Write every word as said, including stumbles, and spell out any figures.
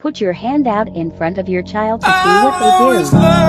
Put your hand out in front of your child to see what they do.